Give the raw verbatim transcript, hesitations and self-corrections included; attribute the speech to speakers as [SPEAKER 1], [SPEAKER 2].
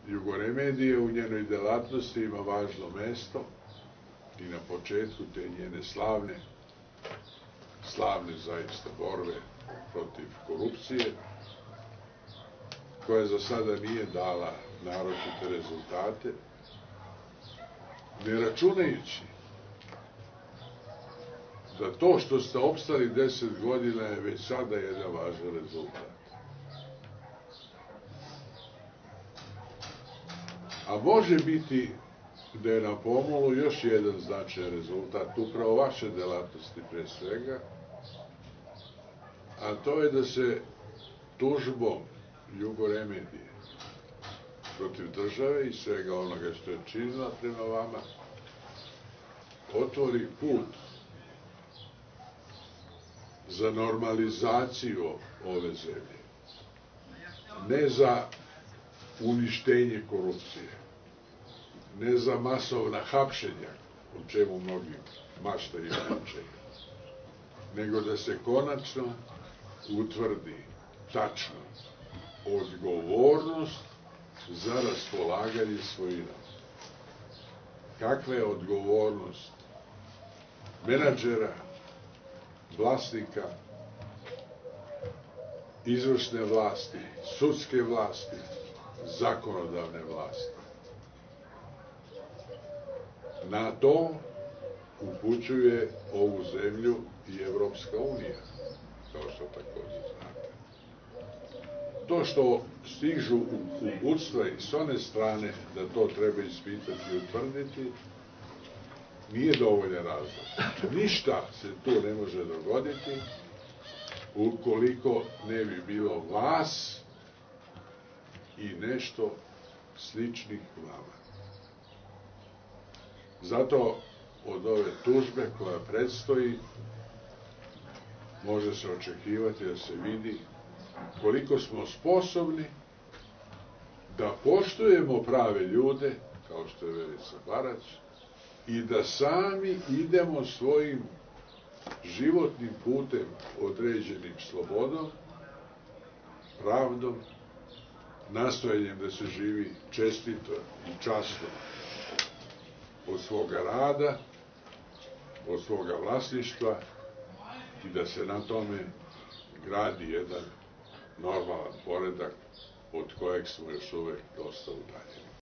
[SPEAKER 1] Jugoremedije u njenoj delatnosti ima važno mesto i na početku te njene slavne, slavne zaista borbe protiv korupcije, koja za sada nije dala naročite rezultate, ne računajući da to što ste opstali deset godina je već sada jedan važan rezultat. A može biti da je na pomolu još jedan značajan rezultat, upravo vaše delatnosti pre svega, a to je da se tužbom Jugoremedije protiv države i svega onoga što je činila prema vama otvori put za normalizaciju ove zemlje, ne za uništenje korupcije, ne za masovna hapšenja, o čemu mnogi maštaju i pričaju, nego da se konačno utvrdi tačno odgovornost za raspolaganje svojinom. Kakva je odgovornost menadžera, vlasnika, izvršne vlasti, sudske vlasti, zakonodavne vlasti? Na to upućuje ovu zemlju i Evropska unija, kao što takođe znate. To što stižu uputstva i s one strane da to treba ispitati i utvrditi, nije dovoljan razlog. Ništa se tu ne može dogoditi ukoliko ne bi bilo vas i nešto sličnih vama. Zato od ove tužbe koja predstoji može se očekivati da se vidi koliko smo sposobni da poštujemo prave ljude, kao što je Verica Barać, i da sami idemo svojim životnim putem određenim slobodom, pravdom, nastojanjem da se živi čestito i časno od svoga rada, od svoga vlasništva i da se na tome gradi jedan normalan poredak od kojeg smo još uvek dosta udaljeni.